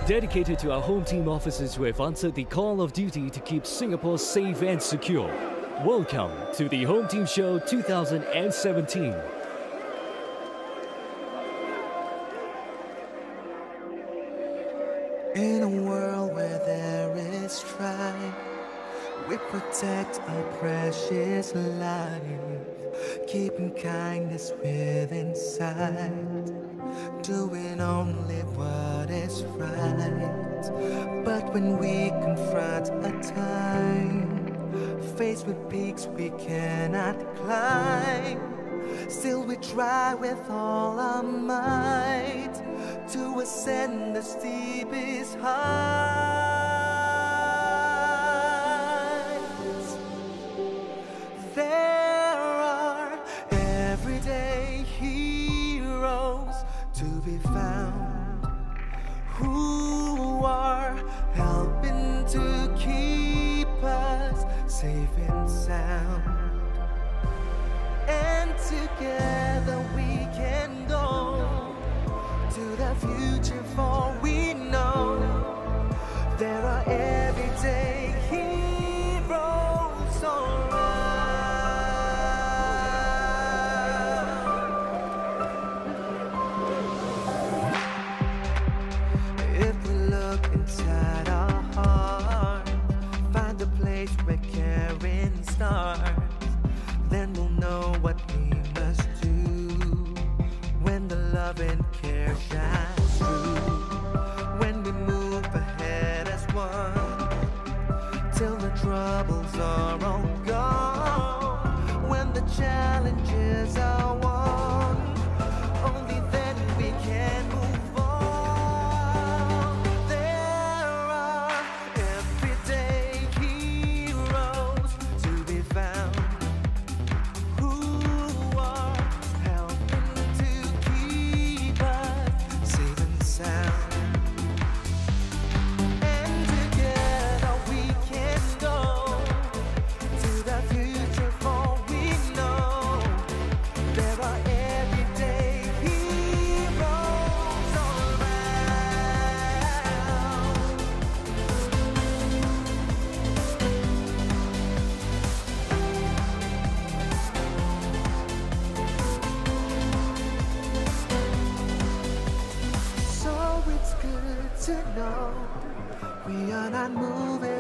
dedicated to our home team officers who have answered the call of duty to keep Singapore safe and secure. Welcome to the Home Team Show 2017. In a world where there is strife, we protect our precious life, keeping kindness within sight, doing only what is right. But when we confront a time, faced with peaks we cannot climb, still we try with all our might to ascend the steepest heights. There are everyday heroes to be found who are helping to keep us safe and sound. And together we can go to the future, for we know there are everyday heroes around. If we look inside our heart, find a place where caring starts, then we'll know what we must do when the love and care shines through. When we move ahead as one, till the troubles are all gone. When the challenges are won, only then we can move on. There are everyday heroes to be found, to know we are not moving